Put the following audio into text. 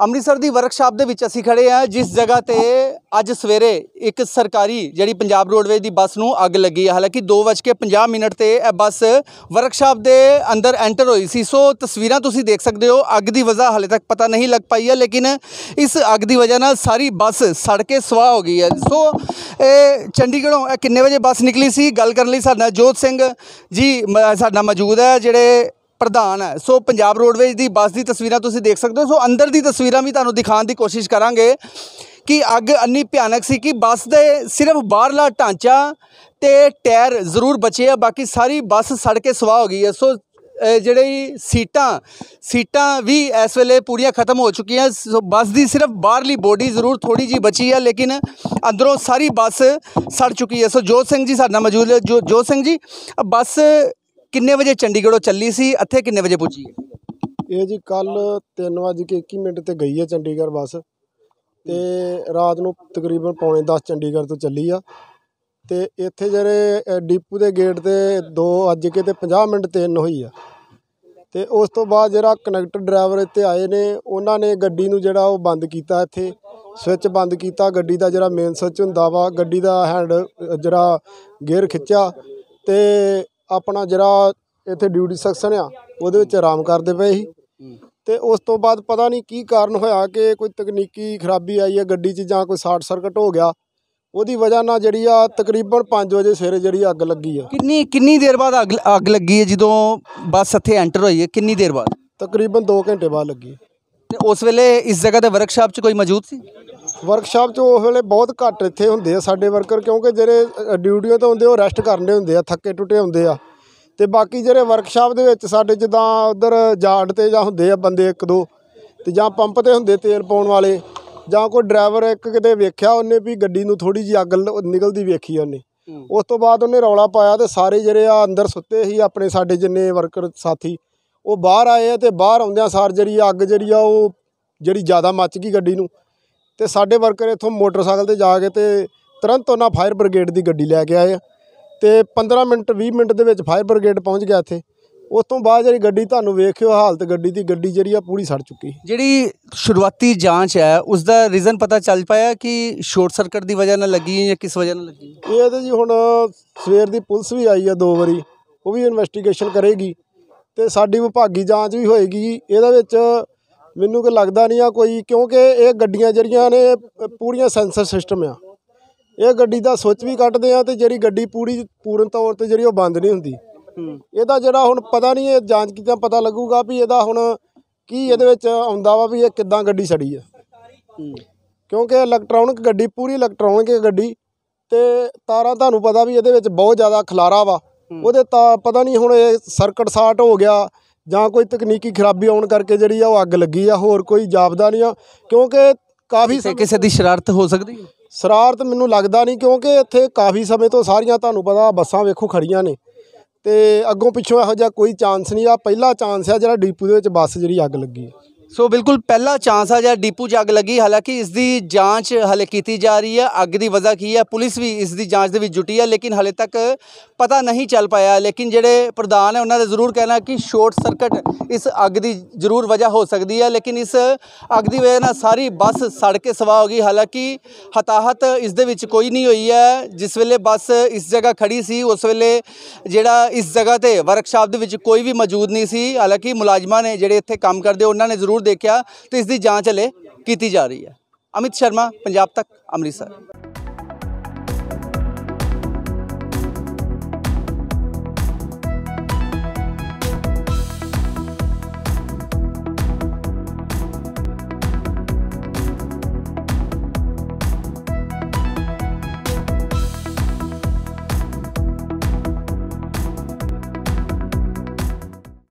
ਅੰਮ੍ਰਿਤਸਰ ਦੀ workshop ਦੇ ਵਿੱਚ ਅਸੀਂ ਖੜੇ ਆ, ਜਿਸ ਜਗ੍ਹਾ ਤੇ ਅੱਜ ਸਵੇਰੇ ਇੱਕ ਸਰਕਾਰੀ ਜਿਹੜੀ ਪੰਜਾਬ ਰੋਡਵੇਜ਼ ਦੀ ਬੱਸ ਨੂੰ ਅੱਗ ਲੱਗੀ ਹੈ। ਹਾਲਾਂਕਿ 2:50 ਤੇ ਇਹ ਬੱਸ ਵਰਕਸ਼ਾਪ ਦੇ ਅੰਦਰ ਐਂਟਰ ਹੋਈ ਸੀ। ਸੋ ਤਸਵੀਰਾਂ ਤੁਸੀਂ ਦੇਖ ਸਕਦੇ ਹੋ। ਅੱਗ ਦੀ ਵਜ੍ਹਾ ਹਾਲੇ ਤੱਕ ਪਤਾ ਨਹੀਂ ਲੱਗ ਪਾਈ ਹੈ, ਲੇਕਿਨ ਇਸ ਅੱਗ ਦੀ ਵਜ੍ਹਾ ਨਾਲ ਸਾਰੀ ਬੱਸ ਸੜ ਕੇ ਸਵਾਹ ਹੋ ਗਈ ਹੈ। ਸੋ ਇਹ ਚੰਡੀਗੜ੍ਹੋਂ ਕਿੰਨੇ ਵਜੇ ਬੱਸ ਨਿਕਲੀ ਸੀ, ਗੱਲ ਕਰਨ ਲਈ ਸਾਡੇ ਨਾਲ ਜੋਤ ਸਿੰਘ ਜੀ ਸਾਡੇ ਨਾਲ ਮੌਜੂਦ ਹੈ, ਜਿਹੜੇ प्रधान है। सो पंजाब रोडवेज की बस की तस्वीर तुसीं देख सकते हो। सो अंदर की तस्वीर भी तुहानूं दिखाने की कोशिश करांगे कि अग इन्नी भयानक सी कि बस दे सिर्फ बाहरला ढांचा ते टायर जरूर बचे आ, बाकी सारी बस सड़ के सवाह हो गई है। सो ਜਿਹੜੀ सीटां भी इस वेले पूरियां खत्म हो चुकी हैं। सो बस की सिर्फ बाहरली बॉडी जरूर थोड़ी जी बची है, लेकिन अंदरों सारी बस सड़ चुकी है। सो जोत सिंह जी साडे नाल मौजूद है। जोत सिंह जी, बस किन्ने बजे चंडीगढ़ों चली सी, इत्थे किन्ने बजे पुजी है? ये जी कल 3:21 ते गई है चंडीगढ़ बस, ते रात नूं तकरीबन 9:45 चंडीगढ़ तो चली आ। ते इत्थे ਜਿਹੜੇ डिपू के गेट ते 2:50 3 होई आ। ते उस तो बाद ਜਿਹੜਾ कनैक्टर ड्राइवर इत्थे आए ने, उन्हां ने गड्डी नूं ਜਿਹੜਾ ਉਹ ਬੰਦ ਕੀਤਾ, ਇੱਥੇ स्विच बंद किया। गड्डी का ਜਿਹੜਾ मेन स्विच हुंदा वा, गड्डी का हैंड ਜਿਹੜਾ गेयर खिच्चा ते अपना जरा इत्थे ड्यूटी सैक्शन आ ਉਹਦੇ ਵਿੱਚ आराम करते पे ही। ते उस तो बाद पता नहीं की कारण होया कि कोई तकनीकी खराबी आई है गड्डी 'च, जां कोई शार्ट सर्किट हो गया, ਉਹਦੀ वजह नाल ਜਿਹੜੀ ਆ तकरीबन 5 वजे सवेरे ਜਿਹੜੀ ਅੱਗ ਲੱਗੀ ਆ। किन्नी देर बाद ਅੱਗ ਲੱਗੀ है? ਜਦੋਂ ਬੱਸ ਇੱਥੇ ਐਂਟਰ ਹੋਈ है किन्नी देर बाद? तकरीबन 2 घंटे बाद लगी। ਤੇ ਉਸ ਵੇਲੇ ਇਸ ਜਗ੍ਹਾ ਤੇ ਵਰਕਸ਼ਾਪ 'ਚ ਕੋਈ ਮੌਜੂਦ ਸੀ? ਵਰਕਸ਼ਾਪ 'ਚ ਉਸ ਵੇਲੇ ਬਹੁਤ ਘੱਟ ਇੱਥੇ ਹੁੰਦੇ ਆ ਸਾਡੇ ਵਰਕਰ, ਕਿਉਂਕਿ ਜਿਹੜੇ ਡਿਊਟੀਆਂ ਤੋਂ ਹੁੰਦੇ ਉਹ ਰੈਸਟ ਕਰਨੇ ਹੁੰਦੇ ਆ, ਥੱਕੇ ਟੁੱਟੇ ਹੁੰਦੇ ਆ। ਤੇ ਬਾਕੀ ਜਿਹੜੇ ਵਰਕਸ਼ਾਪ ਦੇ ਵਿੱਚ ਸਾਡੇ ਜਿੱਦਾਂ ਉੱਧਰ ਜਾੜ ਤੇ ਜਾਂ ਹੁੰਦੇ ਆ ਬੰਦੇ 1-2, ਤੇ ਜਾਂ ਪੰਪ ਤੇ ਹੁੰਦੇ ਤੇਲ ਪਾਉਣ ਵਾਲੇ, ਜਾਂ ਕੋਈ ਡਰਾਈਵਰ ਇੱਕ ਕਿਤੇ ਵੇਖਿਆ ਉਹਨੇ ਵੀ ਗੱਡੀ ਨੂੰ ਥੋੜੀ ਜਿਹੀ ਅੱਗ ਨਿਕਲਦੀ ਵੇਖੀ ਉਹਨੇ। ਉਸ ਤੋਂ ਬਾਅਦ ਉਹਨੇ ਰੌਲਾ ਪਾਇਆ ਤੇ ਸਾਰੇ ਜਿਹੜੇ ਆ ਅੰਦਰ ਸੁੱਤੇ ਸੀ ਆਪਣੇ ਸਾਡੇ ਜਿੰਨੇ ਵਰਕਰ ਸਾਥੀ, ਉਹ ਬਾਹਰ ਆਏ ਆ। ਤੇ ਬਾਹਰ ਆਉਂਦਿਆਂ ਸਾਰ ਜਿਹੜੀ ਅੱਗ ਜਿਹੜੀ ਆ ਉਹ ਜਿਹੜੀ ਜ਼ਿਆਦਾ ਮੱਚ ਗਈ ਗੱਡੀ ਨੂੰ। ਤੇ ਸਾਡੇ ਵਰਕਰ ਇੱਥੋਂ ਮੋਟਰਸਾਈਕਲ ਤੇ ਜਾ ਕੇ ਤੇ ਤੁਰੰਤ ਉਹਨਾਂ ਫਾਇਰ ਬ੍ਰਿਗੇਡ ਦੀ ਗੱਡੀ ਲੈ ਕੇ ਆਏ ਆ। ਤੇ 15 ਮਿੰਟ 20 ਮਿੰਟ ਦੇ ਵਿੱਚ ਫਾਇਰ ਬ੍ਰਿਗੇਡ ਪਹੁੰਚ ਗਿਆ ਇੱਥੇ। ਉਸ ਤੋਂ ਬਾਅਦ ਜਿਹੜੀ ਗੱਡੀ ਤੁਹਾਨੂੰ ਵੇਖਿਓ ਹਾਲਤ ਗੱਡੀ ਦੀ, ਗੱਡੀ ਜਿਹੜੀ ਆ ਪੂਰੀ ਸੜ ਚੁੱਕੀ। ਜਿਹੜੀ ਸ਼ੁਰੂਆਤੀ ਜਾਂਚ ਹੈ ਉਸ ਦਾ ਰੀਜ਼ਨ ਪਤਾ ਚੱਲ ਪਾਇਆ ਕਿ ਸ਼ਾਰਟ ਸਰਕਟ ਦੀ ਵਜ੍ਹਾ ਨਾਲ ਲੱਗੀ ਜਾਂ ਕਿਸ ਵਜ੍ਹਾ ਨਾਲ ਲੱਗੀ? ਇਹ ਤਾਂ ਜੀ ਹੁਣ ਸਵੇਰ ਦੀ ਪੁਲਿਸ ਵੀ ਆਈ ਆ 2 ਵਾਰੀ, ਉਹ ਵੀ ਇਨਵੈਸਟੀਗੇਸ਼ਨ ਕਰੇਗੀ ਤੇ ਸਾਡੀ ਵਿਭਾਗੀ ਜਾਂਚ ਵੀ ਹੋਏਗੀ। ਇਹਦੇ ਵਿੱਚ ਮੈਨੂੰ ਕੋਈ ਲੱਗਦਾ ਨਹੀਂ ਆ ਕੋਈ, ਕਿਉਂਕਿ ਇਹ ਗੱਡੀਆਂ ਜਿਹੜੀਆਂ ਨੇ ਪੂਰੀਆਂ ਸੈਂਸਰ ਸਿਸਟਮ ਆ। ਇਹ ਗੱਡੀ ਦਾ ਸੁੱਚ ਵੀ ਕੱਟਦੇ ਆ ਤੇ ਜਿਹੜੀ ਗੱਡੀ ਪੂਰਨ ਤੌਰ ਤੇ ਜਿਹੜੀ ਉਹ ਬੰਦ ਨਹੀਂ ਹੁੰਦੀ। ਇਹਦਾ ਜਿਹੜਾ ਹੁਣ ਪਤਾ ਨਹੀਂ, ਇਹ ਜਾਂਚ ਕੀਤਾ ਪਤਾ ਲੱਗੂਗਾ ਵੀ ਇਹਦਾ ਹੁਣ ਕੀ ਇਹਦੇ ਵਿੱਚ ਆਉਂਦਾ ਵਾ ਵੀ ਇਹ ਕਿੱਦਾਂ ਗੱਡੀ ਸੜੀ ਆ। ਕਿਉਂਕਿ ਇਲੈਕਟ੍ਰੋਨਿਕ ਗੱਡੀ, ਪੂਰੀ ਇਲੈਕਟ੍ਰੋਨਿਕ ਗੱਡੀ, ਤੇ ਤਾਰਾਂ ਤੁਹਾਨੂੰ ਪਤਾ ਵੀ ਇਹਦੇ ਵਿੱਚ ਬਹੁਤ ਜ਼ਿਆਦਾ ਖਲਾਰਾ ਵਾ। ਉਹਦੇ ਤਾਂ ਪਤਾ ਨਹੀਂ ਹੁਣ ਇਹ ਸਰਕਟ ਸ਼ਾਰਟ ਹੋ ਗਿਆ ਜਾਂ ਕੋਈ ਤਕਨੀਕੀ ਖਰਾਬੀ ਆਉਣ ਕਰਕੇ ਜਿਹੜੀ ਆ ਉਹ ਅੱਗ ਲੱਗੀ ਆ, ਹੋਰ ਕੋਈ ਜਾਪਦਾ ਨਹੀਂ ਆ। ਕਿਉਂਕਿ ਕਾਫੀ ਕਿਸੇ ਦੀ ਸ਼ਰਾਰਤ ਹੋ ਸਕਦੀ ਹੈ? ਸ਼ਰਾਰਤ ਮੈਨੂੰ ਲੱਗਦਾ ਨਹੀਂ, ਕਿਉਂਕਿ ਇੱਥੇ ਕਾਫੀ ਸਮੇਂ ਤੋਂ ਸਾਰੀਆਂ ਤੁਹਾਨੂੰ ਪਤਾ ਬੱਸਾਂ ਵੇਖੋ ਖੜੀਆਂ ਨੇ ਤੇ ਅੱਗੋਂ ਪਿੱਛੋਂ ਇਹੋ ਜਿਹਾ ਕੋਈ ਚਾਂਸ ਨਹੀਂ ਆ। ਪਹਿਲਾ ਚਾਂਸ ਆ ਜਿਹੜਾ ਡੀਪੂ ਦੇ ਵਿੱਚ ਬੱਸ ਜਿਹੜੀ ਅੱਗ ਲੱਗੀ। ਸੋ ਬਿਲਕੁਲ ਪਹਿਲਾ ਚਾਂਸ ਆ ਜਿਹੜਾ ਡੀਪੂ 'ਚ ਅੱਗ ਲੱਗੀ। ਹਾਲਾਂਕਿ ਇਸ ਦੀ ਜਾਂਚ ਹਲੇ ਕੀਤੀ ਜਾ ਰਹੀ ਹੈ, ਅੱਗ ਦੀ ਵਜ੍ਹਾ ਕੀ ਹੈ ਪੁਲਿਸ ਵੀ ਇਸ ਦੀ ਜਾਂਚ ਦੇ ਵਿੱਚ ਜੁਟੀ ਹੈ, ਲੇਕਿਨ ਹਲੇ ਤੱਕ ਪਤਾ ਨਹੀਂ ਚੱਲ ਪਾਇਆ। ਲੇਕਿਨ ਜਿਹੜੇ ਪ੍ਰਧਾਨ ਹੈ ਉਹਨਾਂ ਦਾ ਜ਼ਰੂਰ ਕਹਿਣਾ ਕਿ ਸ਼ਾਰਟ ਸਰਕਟ ਇਸ ਅੱਗ ਦੀ ਜ਼ਰੂਰ ਵਜ੍ਹਾ ਹੋ ਸਕਦੀ ਹੈ, ਲੇਕਿਨ ਇਸ ਅੱਗ ਦੀ ਵਜ੍ਹਾ ਨਾਲ ਸਾਰੀ ਬੱਸ ਸੜ ਕੇ ਸਵਾਹ ਹੋ ਗਈ। ਹਾਲਾਂਕਿ ਹਤਾਹਤ ਇਸ ਦੇ ਵਿੱਚ ਕੋਈ ਨਹੀਂ ਹੋਈ ਹੈ। ਜਿਸ ਵੇਲੇ ਬੱਸ ਇਸ ਜਗ੍ਹਾ ਖੜੀ ਸੀ ਉਸ ਵੇਲੇ ਜਿਹੜਾ ਇਸ ਜਗ੍ਹਾ ਤੇ ਵਰਕਸ਼ਾਪ ਦੇ ਵਿੱਚ ਕੋਈ ਵੀ ਮੌਜੂਦ ਨਹੀਂ ਸੀ। ਹਾਲਾਂਕਿ ਮੁਲਾਜ਼ਮਾਂ ਨੇ ਜਿਹੜੇ ਇੱਥੇ ਕੰਮ ਕਰਦੇ ਉਹਨਾਂ ਨੇ ਜ਼ਰੂਰ देखा तो इसकी जांच हले की जा रही है। अमित शर्मा, पंजाब तक, अमृतसर।